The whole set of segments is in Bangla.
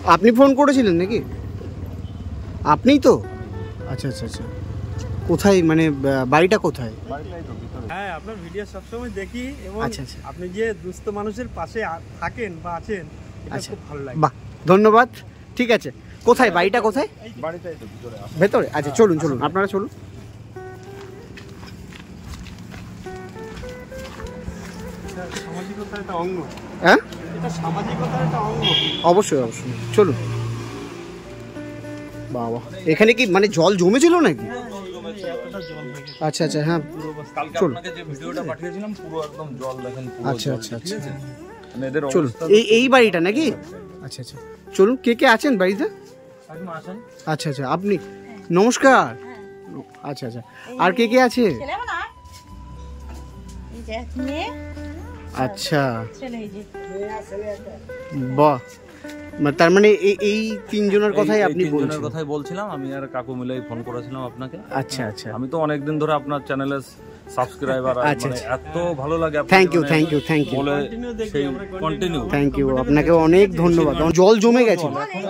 আপনি ফোন করেছিলেন নাকি? আপনিই তো? আচ্ছা আচ্ছা আচ্ছা। কোথায় মানে বাড়িটা কোথায়? হ্যাঁ, আপনার ভিডিও সবসময় দেখি এবং আচ্ছা আচ্ছা, আপনি যে দুস্থ মানুষের পাশে থাকেন বা আছেন এটা খুব ভালো লাগে। বাহ, ধন্যবাদ। ঠিক আছে, কোথায় বাড়িটা কোথায়? বাড়িটাই তো ভিতরে ভেতরে? আচ্ছা চলুন চলুন, আপনারা চলুন। সামাজিকতার একটা অঙ্গ। হ্যাঁ, এটা সামাজিকতার একটা অঙ্গ। অবশ্যই অবশ্যই, চলুন। বাবা, এখানে কি মানে জল জমেছিল নাকি? আচ্ছা আচ্ছা, হ্যাঁ চলুন। আচ্ছা আচ্ছা আচ্ছা, চলুন। এই বাড়িটা নাকি? আচ্ছা আচ্ছা, চলুন। কে কে আছেন বাড়িতে? আচ্ছা আচ্ছা, আপনি? নমস্কার। আচ্ছা আচ্ছা, আর কে কে আছে? আচ্ছা, বাহ, তার মানে এই তিনজনের কথাই আপনি বলছেন? কথাই বলছিলাম আমি আর কাকু মিলেই ফোন করেছিলাম আপনাকে। আচ্ছা আচ্ছা, আমি তো অনেকদিন ধরে আপনার চ্যানেলের সাবস্ক্রাইবার, মানে এত ভালো লাগে। Thank you thank you thank you, বলে সেই কন্টিনিউ থ্যাংক ইউ, আপনাকে অনেক ধন্যবাদ। জল জমে গেছে?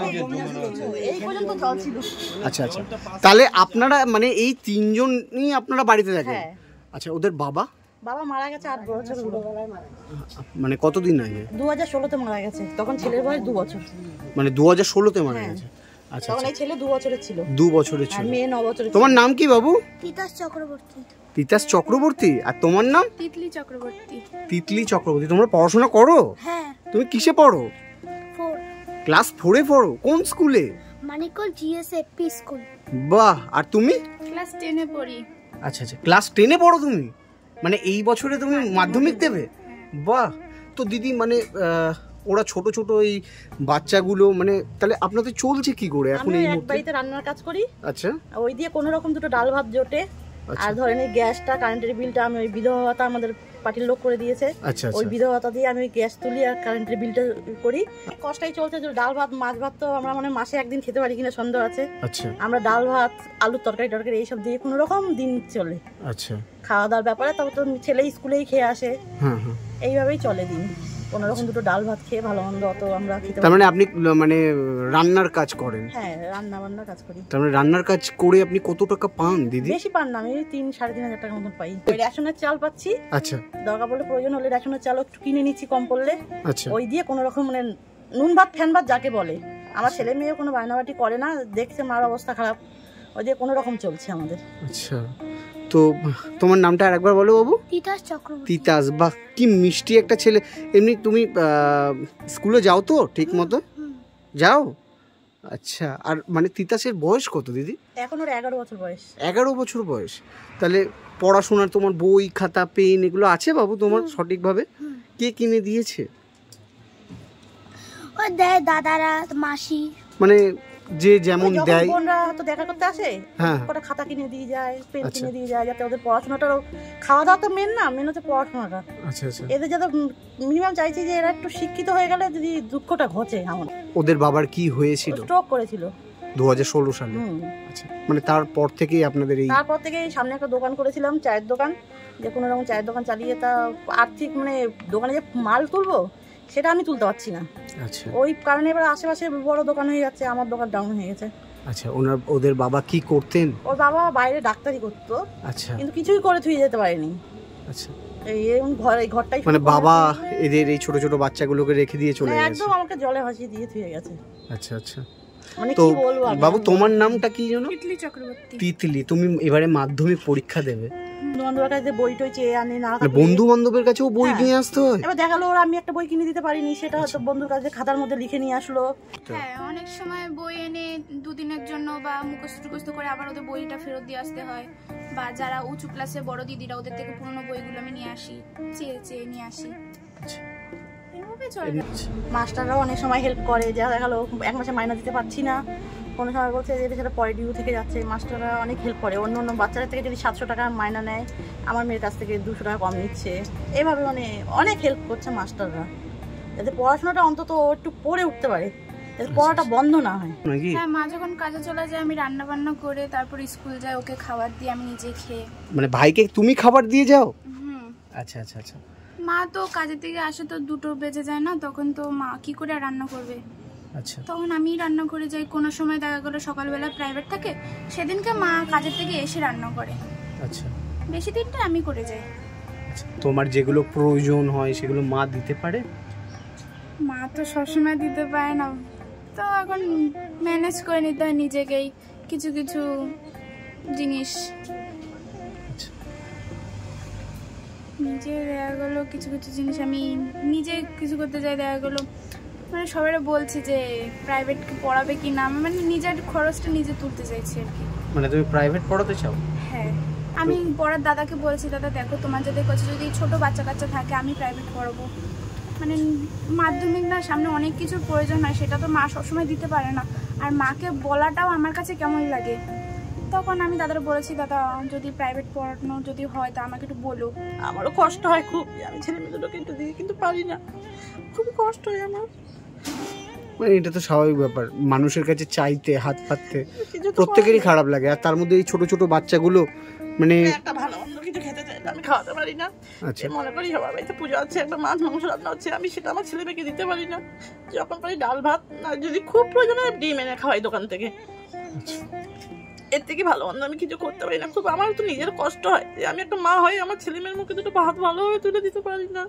আচ্ছা আচ্ছা, তাহলে আপনারা মানে এই তিনজনই আপনারা বাড়িতে থাকেন? আচ্ছা, ওদের বাবা? বাবা মারা গেছে 8 বছর হলো। মানে কতদিন আগে? 2016-তে মারা গেছে, তখন ছেলের বয়স 2 বছর। মানে 2016-তে মারা গেছে? আচ্ছা, তখন এই ছেলে 2 বছরের ছিল। 2 বছরের ছিল, আর মেয়ে 9 বছরের। তোমার নাম কি বাবু? তিতাস চক্রবর্তী। তিতাস চক্রবর্তী। আর তোমার নাম? তিতলি চক্রবর্তী। তিতলি চক্রবর্তী। তোমরা পড়াশোনা করো? হ্যাঁ। তুমি কিসে পড়ো? 4 ক্লাস 4-এ পড়ো? কোন স্কুলে? মানিকল জিএসএপি স্কুল। বাহ, আর তুমি? ক্লাস 10-এ পড়ি। আচ্ছা আচ্ছা, ক্লাস 10-এ পড়ো তুমি? মানে এই বছরে তুমি মাধ্যমিক দেবে? বাহ। তো দিদি মানে ওরা ছোট ছোট এই বাচ্চাগুলো মানে তাহলে আপনাদের চলছে কি করে এখন এই মুহূর্তে? বাড়িতে রান্নার কাজ করি। আচ্ছা, ওই দিয়ে কোনো রকম দুটো ডাল ভাত জোটে। আর ধরেন এই গ্যাসটা, কারেন্টের বিলটা আমি ওই বিধবা ভাতা আমাদের পার্টির লোক করে দিয়েছে। আচ্ছা, ওই বিধবা ভাতা দিয়ে আমি গ্যাস তুলি আর কারেন্টের বিলটা করি। কষ্টই চলছে। ডাল ভাত মাছ ভাত তো আমরা মানে মাসে একদিন খেতে পারি কিনা সন্দেহ আছে। আচ্ছা, আমরা ডাল ভাত আলুর তরকারি এইসব দিয়ে কোনো রকম দিন চলে। আচ্ছা, খাওয়া দাওয়ার ব্যাপারে তবে তো ছেলে স্কুলেই খেয়ে আসে। হ্যাঁ হ্যাঁ, এইভাবেই চলে দিন। কোনো রকম দুটো ডাল ভাত খেয়ে ভালো মন্দ অত আমরা খেতে। তার মানে আপনি মানে রান্নার কাজ করেন? হ্যাঁ, রান্না বান্নার কাজ করি। তার মানে রান্নার কাজ করে আপনি কত টাকা পান দিদি? বেশি পান না, আমি 3-3.5 টাকার মতন পাই। ওই রেশনের চাল পাচ্ছি। আচ্ছা, দরকার পড়লে প্রয়োজন হলে রেশনের চাল একটু কিনে নিচ্ছি কম পড়লে। আচ্ছা, ওই দিয়ে কোনো রকম মানে নুন ভাত ফ্যান ভাত যাকে বলে। আমার ছেলে মেয়ে কোনো বায়নাবাটি করে না, দেখছে মার অবস্থা খারাপ, ওই দিয়ে কোনো রকম চলছে আমাদের। আচ্ছা, তো তোমার নামটা আরেকবার বলো বাবু? তিতাস চক্রবর্তী। তিতাস, বাহ, কি মিষ্টি একটা ছেলে। এমনি তুমি স্কুলে যাও তো ঠিক মতো? যাও? আচ্ছা, আর মানে তিতাসের বয়স কত দিদি? এখন ওর 11 বছর বয়স। 11 বছর বয়স। তাহলে পড়াশোনার তোমার বই খাতা পেন এগুলো আছে বাবু তোমার সঠিকভাবে? কে কিনে দিয়েছে? ও দেয় দাদারা, মাসি। মানে যে যেমন দেয়। বোনরা তো দেখা করতে আসে, ওটা খাতা কিনে দিয়ে যায়, পেন কিনে দিয়ে যায়, যাতে ওদের পড়াশোনাটাও, খাওয়া দাওয়া তো মেন না, মেন হচ্ছে পড়াশোনাটা। আচ্ছা আচ্ছা, এদের যাতে মিনিমাম চাইছি যে এরা একটু শিক্ষিত হয়ে গেলে যদি দুঃখটা ঘটে। আমার ওদের বাবার কি হয়েছিল? স্ট্রোক করেছিল 2016 সালে। আচ্ছা, মানে তারপর থেকেই আপনাদের এই? তারপর থেকে সামনে একটা দোকান করেছিলাম, চায়ের দোকান, যে কোনো রকম চায়ের দোকান চালিয়ে তা আর্থিক মানে দোকানে যে মাল তুলবো সেটা আমি তুলতে পারছি না। আচ্ছা, ওই কারণে এবার আশেপাশে বড় দোকান হয়ে যাচ্ছে, আমার দোকান ডাউন হয়ে গেছে। আচ্ছা, ওদের বাবা কি করতেন? ওর বাবা বাইরে ডাক্তারি করতো। আচ্ছা, কিন্তু কিছুই করে থুয়ে যেতে পারেনি। আচ্ছা, এই ঘরটাই মানে বাবা এদের এই ছোট ছোট বাচ্চাগুলোকে রেখে দিয়ে চলে গেছে? একদম আমাকে জলে ভাসিয়ে দিয়ে থুয়ে গেছে। আচ্ছা আচ্ছা, মানে তো কি বলবো বাবু তোমার নামটা কি জানো? তিতলি চক্রবর্তী। তিতলি, তুমি এবারে মাধ্যমিক পরীক্ষা দেবে? বন্ধু বান্ধবের কাছে বই টই চেয়ে আনে না, বন্ধু বান্ধবের কাছেও বই নিয়ে আসতে হয়? এবার দেখালো ওরা আমি একটা বই কিনে দিতে পারিনি, সেটা হয়তো বন্ধুর কাছে খাতার মধ্যে লিখে নিয়ে আসলো। হ্যাঁ, অনেক সময় বই এনে দুদিনের জন্য বা মুখস্থ করে আবার ওদের বইটা ফেরত দিয়ে আসতে হয়। বা যারা উঁচু ক্লাসে বড় দিদিরা, ওদের থেকে পুরনো বইগুলো আমি নিয়ে আসি, চেয়ে নিয়ে আসি। মাস্টাররাও অনেক সময় হেল্প করে, যা দেখালো 1 মাসে মাইনা দিতে পারছি না, কোনো সময় বলছে যে সেটা পরে ডিউ থেকে যাচ্ছে। মাস্টাররা অনেক হেল্প করে। অন্য অন্য বাচ্চাদের থেকে যদি 700 টাকা মাইনা নেয়, আমার মেয়ের কাছ থেকে 200 টাকা কম নিচ্ছে। এইভাবে মানে অনেক হেল্প করছে মাস্টাররা, যাতে পড়াশোনাটা অন্তত একটু পড়ে উঠতে পারে, যাতে পড়াটা বন্ধ না হয়। হ্যাঁ, মা যখন কাজে চলে যায় আমি রান্না বান্না করে তারপর স্কুল যাই, ওকে খাবার দিয়ে আমি নিজে খেয়ে। মানে ভাইকে তুমি খাবার দিয়ে যাও? আচ্ছা আচ্ছা আচ্ছা। মা তো কাজের থেকে আসে তো 2টো বেজে যায় না, তখন তো মা কি করে রান্না করবে? আচ্ছা, তখন আমি রান্না করে যাই। কোনো সময় দেখা গেলো সকালবেলা প্রাইভেট থাকে, সেদিনকে মা কাজের থেকে এসে রান্না করে। আচ্ছা বেশি দিনটা আমি করে যাই। আচ্ছা, তোমার যেগুলো প্রয়োজন হয় সেগুলো মা দিতে পারে? মা তো সবসময় দিতে পারে না, তো এখন ম্যানেজ করে নিতে হয় নিজেকেই কিছু কিছু জিনিস। আচ্ছা, নিজে দেখা গেলো কিছু কিছু জিনিস আমি নিজে কিছু করতে চাই। দেখা গেলো মানে সবাই বলছি যে প্রাইভেট পড়াবে কি না, মানে নিজের খরচটা নিজে তুলতে চাইছি আর কি। মানে তুমি প্রাইভেট পড়াতে চাও? হ্যাঁ, আমি পড়ার দাদাকে বলেছি, দাদা দেখো তোমার যদি কাছে যদি ছোট বাচ্চা কাচ্চা থাকে আমি প্রাইভেট পড়াবো। মানে মাধ্যমিক না, সামনে অনেক কিছুর প্রয়োজন হয়, সেটা তো মা সবসময় দিতে পারে না। আর মাকে বলাটাও আমার কাছে কেমন লাগে। তখন আমি দাদার বলেছি, দাদা যদি প্রাইভেট পড়ানো যদি হয় তা আমাকে একটু বলো। আমারও কষ্ট হয় খুব, আমি ছেলে মেয়ে দুটোকে একটু দিই কিন্তু পারি না, খুবই কষ্ট হয় আমার। মানে এটা তো স্বাভাবিক ব্যাপার, মানুষের কাছে চাইতে হাত পাততে প্রত্যেকেরই খারাপ লাগে। আর তার মধ্যে এই ছোট ছোট বাচ্চাগুলো মানে একটা ভালো মন্দ কিছু খেতে চাই, আমি খাওয়াতে পারি না। আচ্ছা, মনে করি সবার বাড়িতে পুজো আছে, একটা মাছ মাংস রান্না হচ্ছে, আমি সেটা আমার ছেলে মেয়েকে দিতে পারি না। যখন পারি ডাল ভাত, না যদি খুব প্রয়োজন হয় ডিম এনে খাওয়াই দোকান থেকে। এর থেকে ভালো মন্দ আমি কিছু করতে পারি না। খুব আমার তো নিজের কষ্ট হয় যে আমি একটা মা হয়ে আমার ছেলে মেয়ের মুখে দুটো ভাত ভালোভাবে তুলে দিতে পারি না।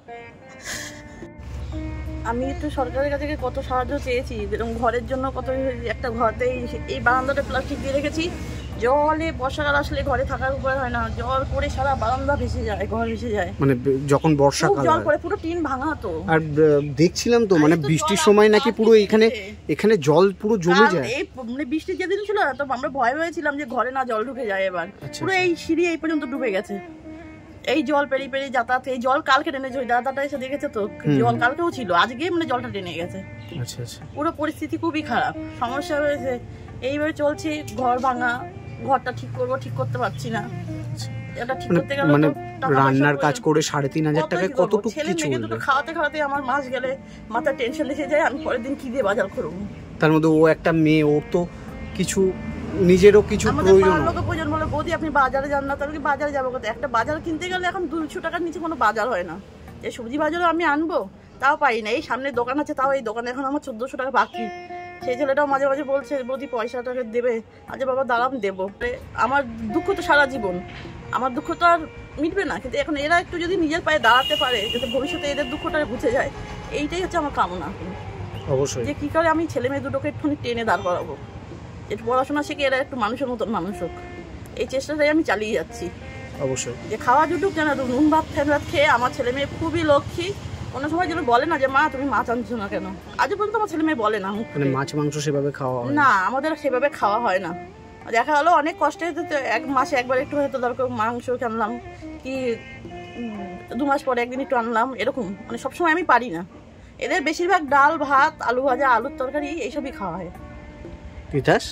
আমি একটু সরকারের কাছে কত সাহায্য চেয়েছি, যেরকম ঘরের জন্য কত, একটা ঘরতেই এই বারান্দাটা প্লাস্টিক দিয়ে রেখেছি, জলে বর্ষাকাল আসলে ঘরে থাকার উপায় হয় না, জল পড়ে সারা বারান্দা ভেসে যায়, ঘর ভেসে যায়। মানে যখন বর্ষাকাল জল পড়ে পুরো টিন ভাঙা তো। আর দেখছিলাম তো মানে বৃষ্টির সময় নাকি পুরো এখানে জল পুরো জমে যায়। এই মানে বৃষ্টি যেদিন ছিল তো আমরা ভয় পেয়েছিলাম যে ঘরে না জল ঢুকে যায়। এবার পুরো এই সিঁড়ি এই পর্যন্ত ডুবে গেছে, এই জল পেরিয়ে পেরিয়ে যাতায়াত। এই জল কালকে টেনেছে, ওই দাদাটা এসে দেখেছে তো, জল কালকেও ছিল, আজকে মানে জলটা টেনে গেছে। আচ্ছা আচ্ছা, পুরো পরিস্থিতি খুবই খারাপ, সমস্যা হয়েছে। এইভাবে চলছি, ঘর ভাঙা, ঘরটা ঠিক করবো, ঠিক করতে পারছি না। এটা ঠিক করতে গেলে মানে রান্নার কাজ করে 3,500 টাকায় কতটুকু ছেলে কিছু মেয়েকে দুটো খাওয়াতে খাওয়াতে আমার মাস গেলে মাথায় টেনশন এসে যায়, আমি পরের দিন কি দিয়ে বাজার করবো। তার মধ্যে ও একটা মেয়ে, ওর তো কিছু নিজেরও কিছু প্রয়োজন। লোকের প্রয়োজন বলে বৌদি আপনি বাজারে যান না, তাহলে কি বাজারে যাবো কোথায়? একটা বাজার কিনতে গেলে এখন 200 টাকার নিচে কোনো বাজার হয় না। এই সবজি বাজারও আমি আনবো তাও পাই না। এই সামনে দোকান আছে, তাও এই দোকানে এখন আমার 1400 টাকা বাকি। সেই ছেলেটাও মাঝে মাঝে বলছে বৌদি পয়সাটাকে দেবে, আচ্ছা বাবা দাঁড়ান দেবো। আমার দুঃখ তো সারা জীবন, আমার দুঃখ তো আর মিটবে না, কিন্তু এখন এরা একটু যদি নিজের পায়ে দাঁড়াতে পারে, যাতে ভবিষ্যতে এদের দুঃখটা বুঝে যায়, এইটাই হচ্ছে আমার কামনা। অবশ্যই যে কি করে আমি ছেলে মেয়ে দুটোকে একটুখানি টেনে দাঁড় করাবো, একটু পড়াশোনা শিখে এরা একটু মানুষের মতন মানুষ হোক, এই চেষ্টাটাই আমি চালিয়ে যাচ্ছি। অবশ্যই যে খাওয়া জুটুক যেন, নুন ভাত ফ্যান ভাত খেয়ে আমার ছেলে মেয়ে খুবই লক্ষ্মী। কোনো সময় যেন বলে না যে মা তুমি মাছ আনছো না কেন, আজও পর্যন্ত আমার ছেলে মেয়ে বলে না। মানে মাছ মাংস সেভাবে খাওয়া হয় না, আমাদের সেভাবে খাওয়া হয় না। দেখা গেলো অনেক কষ্টে এক মাসে একবার একটু হয়তো দরকার মাংস আনলাম, কি 2 মাস পরে একদিন একটু আনলাম, এরকম। মানে সবসময় আমি পারি না। এদের বেশিরভাগ ডাল ভাত, আলু ভাজা, আলুর তরকারি এইসবই খাওয়া হয়। তিতাস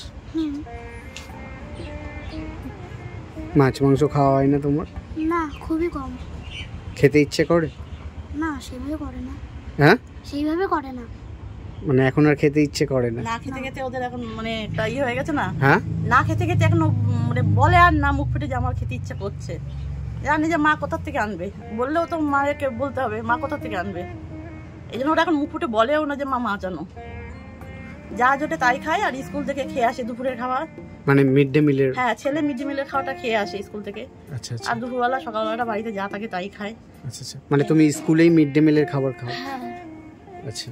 মাছ মাংস খাওয়া হয় না তোমার? না, খুবই কম। খেতে ইচ্ছে করে না, সেইভাবে করে না। হ্যাঁ, সেইভাবে করে না। মানে এখন আর খেতে ইচ্ছে করে না? না খেতে খেতে ওদের এখন মানে একটা ইয়ে হয়ে গেছে না। হ্যাঁ, না খেতে খেতে এখন মানে বলে আর না মুখ ফুটে যে আমার খেতে ইচ্ছা করছে। জানি যে মা কোথা থেকে আনবে, বললেও তো মাকে বলতে হবে মা কোথা থেকে আনবে। এই জন্য ওরা এখন মুখ ফুটে বলেও না যে মা মাছ আনো, যা জোটে তাই খায়। আর স্কুল থেকে খেয়ে আসে দুপুরের খাবার, মানে মিড ডে মিলের। হ্যাঁ, ছেলে মিড ডে মিলের খাওয়াটা খেয়ে আসে স্কুল থেকে। আচ্ছা আচ্ছা, আর দুপুরবেলা সকালবেলাটা বাড়িতে যা থাকে তাই খায়। আচ্ছা আচ্ছা, মানে তুমি স্কুলেই মিড ডে মিলের খাবার খাও? আচ্ছা,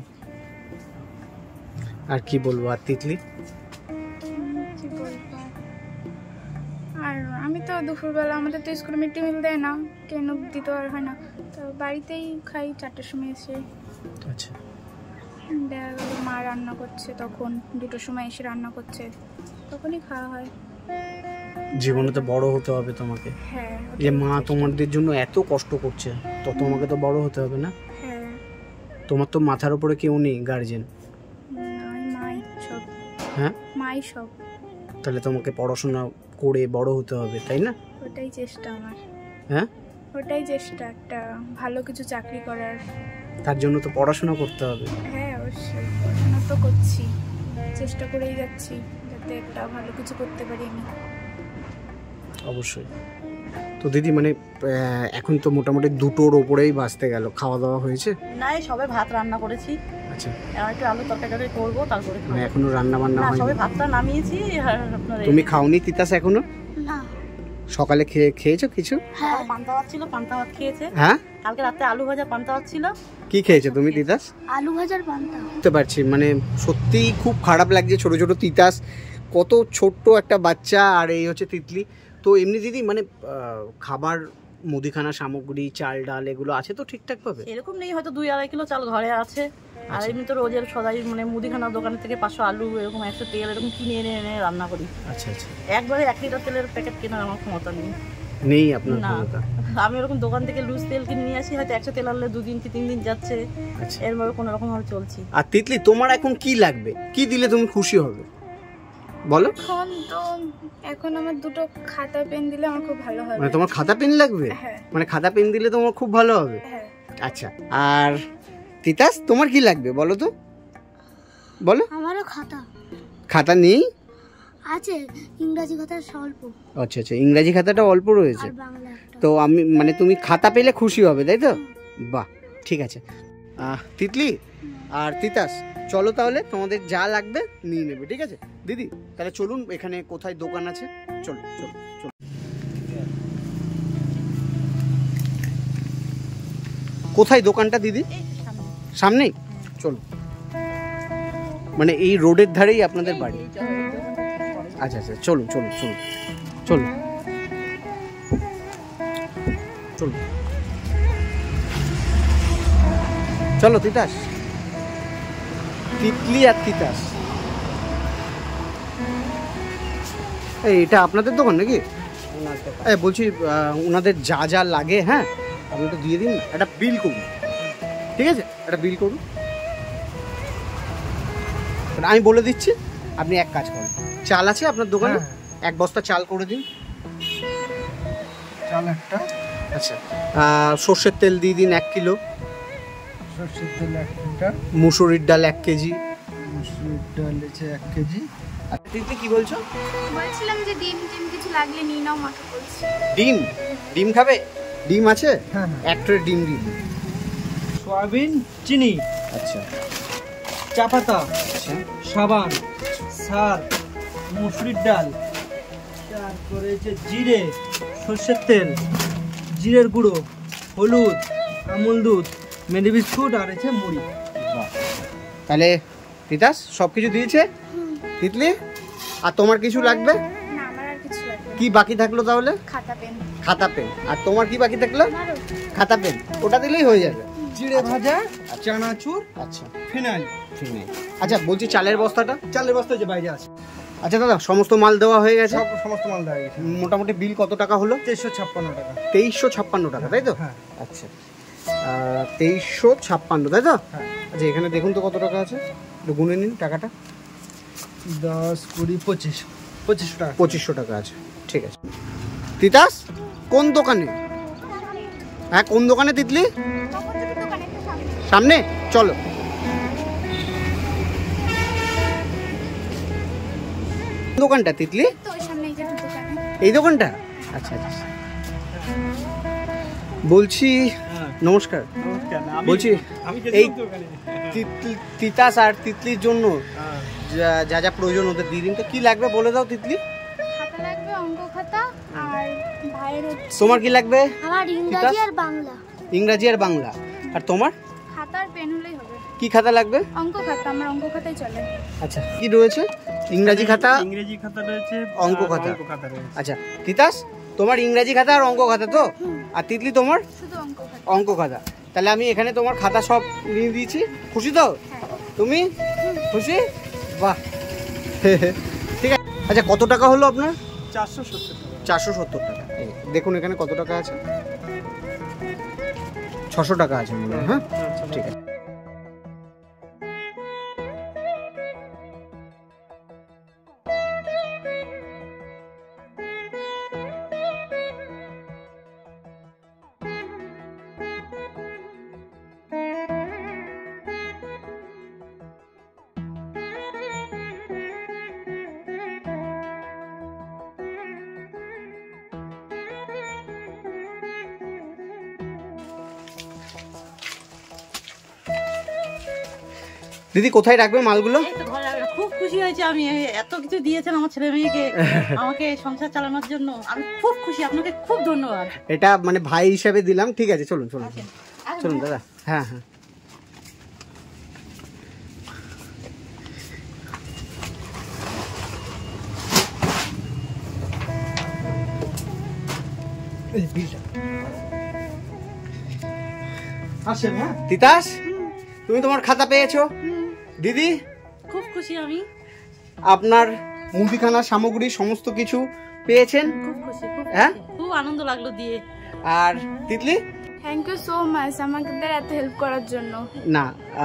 আর কি বলবো? আর তিতলি? কি বলবো আর, আমি তো দুপুরবেলা, আমাদের তো স্কুলে মিড ডে মিল দেয় না, কেন দিতে আর হয় না, তো বাড়িতেই খাই 4টার সময় এসে। আচ্ছা, দেখা গেল মা রান্না করছে, তখন 2টোর সময় এসে রান্না করছে, তখনই খাওয়া হয়। জীবনে তো বড় হতে হবে তোমাকে। হ্যাঁ, যে মা তোমাদের জন্য এত কষ্ট করছে, তো তোমাকে তো বড় হতে হবে না? হ্যাঁ। তোমার তো মাথার উপরে কেউ নেই গার্জেন? মাই সব। হ্যাঁ, মাই সব। তাহলে তোমাকে পড়াশোনা করে বড় হতে হবে, তাই না? ওটাই চেষ্টা আমার। হ্যাঁ, ওটাই চেষ্টা, একটা ভালো কিছু চাকরি করার। তার জন্য তো পড়াশোনা করতে হবে। হ্যাঁ, অবশ্যই পড়াশোনা তো করছি, চেষ্টা করেই যাচ্ছি যাতে একটা ভালো কিছু করতে পারি আমি। অবশ্যই। তো দিদি মানে এখন তো মোটামুটি 2টোর ওপরেই বাঁচতে গেল, খাওয়া দাওয়া হয়েছে? না, এই সবে ভাত রান্না করেছি, আচ্ছা, আর একটু আলু তরকারি করবো, তারপরে মানে এখনো রান্না বান্না না, হয়নি? সবে ভাতটা নামিয়েছি। আর আপনার তুমি খাওনি তিতাস এখনো? না। সকালে খেয়েছো কিছু? হ্যাঁ, পান্তা ভাত ছিল, পান্তা ভাত খেয়েছে। হ্যাঁ, কালকে রাতে আলু ভাজা পান্তা ভাত ছিল। কি খেয়েছো তুমি তিতাস? আলু ভাজার পান্তা। বুঝতে পারছি, মানে সত্যিই খুব খারাপ লাগছে। ছোট ছোট তিতাস, কত ছোট্ট একটা বাচ্চা, আর এই হচ্ছে তিতলি। তো এমনি দিদি মানে খাবার, মুদিখানা সামগ্রী, চাল ডাল এগুলো আছে তো ঠিকঠাক ভাবে? এরকম নেই, হয়তো 2-2.5 কিলো চাল ঘরে আছে। আর এমনি তো রোজের সদাই মানে মুদিখানার দোকানের থেকে 500 আলু, এরকম 100 তেল, এরকম কিনে এনে এনে রান্না করি। আচ্ছা আচ্ছা, একবারে 1 লিটার তেলের প্যাকেট কেনার আমার ক্ষমতা নেই। নেই আপনার না, ক্ষমতা? আমি ওরকম দোকান থেকে লুজ তেল কিনে নিয়ে আসি, হয়তো 100 তেল আনলে 2 দিন কি 3 দিন যাচ্ছে। আচ্ছা, এরভাবে কোনো রকম ভাবে চলছি। আর তিতলি তোমার এখন কি লাগবে? কি দিলে তুমি খুশি হবে বলো? এখন আমার দুটো খাতা পেন দিলে আমার খুব ভালো হবে। মানে তোমার খাতা পেন লাগবে? হ্যাঁ। মানে খাতা পেন দিলে তোমার খুব ভালো হবে? হ্যাঁ। আচ্ছা, আর তিতাস তোমার কি লাগবে বলো তো, বলো। আমারও খাতা খাতা নেই? আছে, ইংরাজি খাতা স্বল্প আচ্ছা আচ্ছা, ইংরাজি খাতাটা অল্প রয়েছে। আর বাংলা একটা। তো আমি মানে তুমি খাতা পেলে খুশি হবে তাই তো? বাহ, ঠিক আছে। তিতলি আর তিতাস, চলো তাহলে, তোমাদের যা লাগবে নিয়ে নেবে, ঠিক আছে দিদি? তাহলে চলুন, এখানে কোথায় দোকান আছে, চলো চলো চলো। কোথায় দোকানটা দিদি? সামনেই? চলো, মানে এই রোডের ধারেই আপনাদের বাড়ি? আচ্ছা আচ্ছা, চলুন চলুন চলুন চলুন চলুন, চলো তিতাস, তিতলি আর তিতাস। এটা আপনাদের দোকান নাকি? বলছি ওনাদের যা যা লাগে, হ্যাঁ আপনি তো দিয়ে দিন, একটা বিল করুন, ঠিক আছে? একটা বিল করুন, আমি বলে দিচ্ছি। আপনি এক কাজ করুন, চাল আছে আপনার দোকানে? 1 বস্তা চাল করে দিন। চাল একটা। আচ্ছা, সর্ষের তেল দিয়ে দিন 1 কিলো। সরষের তেল 1 লিটার। মুসুরির ডাল 1 কেজি। মুসুরির ডাল হচ্ছে 1 কেজি। আচ্ছা, দিদি কি বলছো? বলছিলাম যে ডিম কিছু লাগলে নিয়ে নাও, মাকে বলছি। ডিম? ডিম খাবে? ডিম আছে? হ্যাঁ, 1 ট্রে ডিম দিয়ে দিন। সয়াবিন, চিনি, আচ্ছা চা পাতা, আচ্ছা সাবান, সার, মুসুরির ডাল, তারপরে হচ্ছে জিরে, সর্ষের তেল, জিরের গুঁড়ো, হলুদ, আমুল দুধ, মেরি বিস্কুট, আর হচ্ছে মুড়ি। তাহলে তিতাস সব কিছু দিয়েছে? তিতলি আর তোমার কিছু লাগবে? না, আমার আর কিছু লাগবে না। কি বাকি থাকলো তাহলে? খাতা পেন। খাতা পেন। আর তোমার কি বাকি থাকলো? খাতা পেন, ওটা দিলেই হয়ে যাবে। জিরে ভাজা, চানাচুর, আচ্ছা ফিনাইল। ঠিক নেই। আচ্ছা বলছি চালের বস্তাটা? চালের বস্তা যে বাইরে আছে। আচ্ছা দাদা, সমস্ত মাল দেওয়া হয়ে গেছে? সমস্ত মাল দেওয়া গেছে। মোটামুটি বিল কত টাকা হলো? 2356 টাকা। 2356 টাকা, তাই তো? হ্যাঁ। আচ্ছা, 2356, তাই তো? হ্যাঁ। আচ্ছা, এখানে দেখুন তো কত টাকা আছে, একটু গুনে নিন টাকাটা। 10, 20, 25, 2500 টাকা। 2500 টাকা আছে, ঠিক আছে। তিতাস কোন দোকানে? হ্যাঁ, কোন দোকানে তিতলি? সামনে, চলো। দোকানটা তিতলি? তো ওই সামনে এই যে দোকানে। এই দোকানটা? আচ্ছা আচ্ছা, বলছি নমস্কার। বলছি এই তিতাস আর তিতলির জন্য যা যা প্রয়োজন ওদের দিয়ে দিন তো। কি লাগবে বলে দাও তিতলি। খাতা লাগবে, অঙ্ক খাতা, আর ভাইয়ের হচ্ছে তোমার কি লাগবে? আমার ইংরাজি আর বাংলা। ইংরাজি আর বাংলা। আর তোমার? খাতা আর পেন হলেই হবে। কি খাতা লাগবে? অঙ্ক খাতা, আমার অঙ্ক খাতাই চলে। আচ্ছা, কি রয়েছে? ইংরাজি খাতা, ইংরেজি খাতা রয়েছে, অঙ্ক খাতা। অঙ্ক খাতা রয়েছে। আচ্ছা তিতাস, তোমার ইংরাজি খাতা আর অঙ্ক খাতা তো? আর তিতলি তোমার? শুধু অঙ্ক খাতা। অঙ্ক খাতা। তাহলে আমি এখানে তোমার খাতা সব নিয়ে দিয়েছি। খুশি তো তুমি? খুশি? বাহ, ঠিক আছে। আচ্ছা, কত টাকা হলো আপনার? 470 টাকা। 470 টাকা। এই দেখুন এখানে কত টাকা আছে, 600 টাকা আছে মনে হয়। হ্যাঁ, ঠিক আছে। দিদি কোথায় রাখবে মালগুলো? এই তো ঘরে রাখলাম। খুব খুশি হয়েছে আমি, এত কিছু দিয়েছেন আমার ছেলে মেয়েকে আমাকে সংসার চালানোর জন্য, আমি খুব খুশি, আপনাকে খুব ধন্যবাদ। এটা মানে ভাই হিসাবে দিলাম, ঠিক আছে চলুন চলুন চলুন দাদা। হ্যাঁ হ্যাঁ আসেন। হ্যাঁ তিতাস, তুমি তোমার খাতা পেয়েছো? দিদি খুব খুশি আমি, আপনার মুদিখানার সামগ্রী সমস্ত কিছু পেয়েছেন? খুব খুশি, খুব হ্যাঁ? খুশি। খুব আনন্দ লাগলো দিয়ে। আর Titli? Thank you so much আমাদের এত হেল্প করার জন্য। না,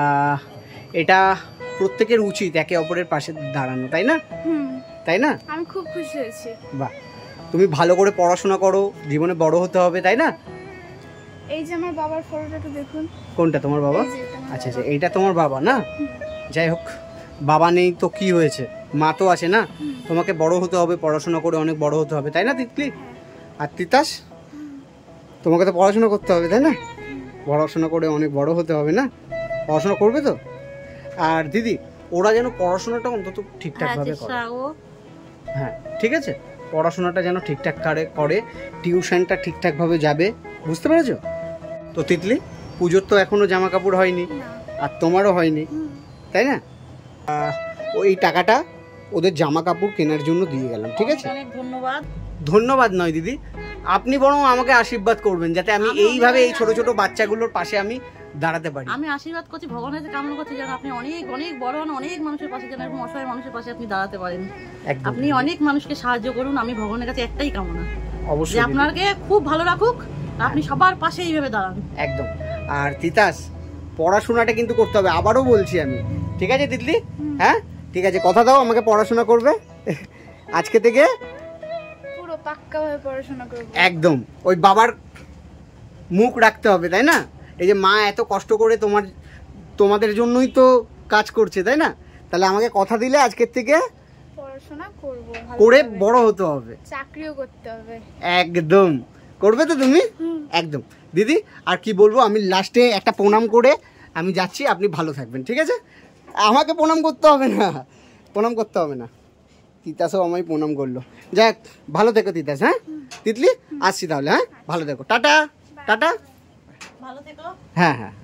এটা প্রত্যেকের উচিত একে অপরের পাশে দাঁড়ানো, তাই না? তাই না? আমি খুব খুশি হয়েছি। বাহ, তুমি ভালো করে পড়াশোনা করো, জীবনে বড় হতে হবে, তাই না? এই যে আমার বাবার ফটোটা একটু দেখুন। কোনটা তোমার বাবা? এই যে এটা আমার আচ্ছা আচ্ছা, এইটা তোমার বাবা না? যাই হোক, বাবা নেই তো কি হয়েছে, মা তো আছে না? তোমাকে বড় হতে হবে, পড়াশোনা করে অনেক বড় হতে হবে, তাই না তিতলি? আর তিতাস, তোমাকে তো পড়াশোনা করতে হবে, তাই না? পড়াশোনা করে অনেক বড় হতে হবে না? পড়াশোনা করবে তো? আর দিদি, ওরা যেন পড়াশোনাটা অন্তত ঠিকঠাক হ্যাঁ, ভাবে করে। চেষ্টা ও হ্যাঁ ঠিক আছে, পড়াশোনাটা যেন ঠিকঠাক করে, টিউশনটা ঠিকঠাক ভাবে যাবে, বুঝতে পেরেছো? তো তিতলি, পুজোর তো এখনো জামা কাপড় হয়নি, আর তোমারও হয়নি, তাই না? ওই টাকাটা ওদের জামা কাপড় কেনার জন্য দিয়ে গেলাম, ঠিক আছে? অনেক ধন্যবাদ। ধন্যবাদ নয় দিদি, আপনি বরং আমাকে আশীর্বাদ করবেন যাতে আমি এইভাবে এই ছোট ছোট বাচ্চাগুলোর পাশে আমি দাঁড়াতে পারি। আমি আশীর্বাদ করছি, ভগবানের কাছে কামনা করছি যেন আপনি অনেক অনেক বড় হন, অনেক মানুষের পাশে যেন এরকম অসহায় মানুষের পাশে আপনি দাঁড়াতে পারেন। একদম, আপনি অনেক মানুষকে সাহায্য করুন, আমি ভগবানের কাছে একটাই কামনা যে অবশ্যই দিদি। আপনাকে খুব ভালো রাখুক, আপনি সবার পাশে এইভাবে দাঁড়ান। একদম। আর তিতাস, পড়াশোনাটা কিন্তু করতে হবে, আবারও বলছি আমি, ঠিক আছে তিতলি? হ্যাঁ ঠিক আছে, কথা দাও আমাকে পড়াশোনা করবে আজকে থেকে পুরো পাক্কাভাবে পড়াশোনা করব। একদম। ওই বাবার মুখ রাখতে হবে, তাই না? এই যে মা এত কষ্ট করে তোমাদের জন্যই তো কাজ করছে, তাই না? তাহলে আমাকে কথা দিলে আজকের থেকে পড়াশোনা করব, করে বড় হতে হবে, চাকরিও করতে হবে। একদম। করবে তো তুমি? একদম। দিদি, আর কি বলবো, আমি লাস্টে একটা প্রণাম করে আমি যাচ্ছি, আপনি ভালো থাকবেন, ঠিক আছে? আমাকে প্রণাম করতে হবে না, প্রণাম করতে হবে না। তিতাসও আমায় প্রণাম করলো। যাক, ভালো থেকো তিতাস। হ্যাঁ তিতলি, আসছি তাহলে। হ্যাঁ, ভালো থেকো, টাটা টাটা। ভালো থেকো। হ্যাঁ হ্যাঁ।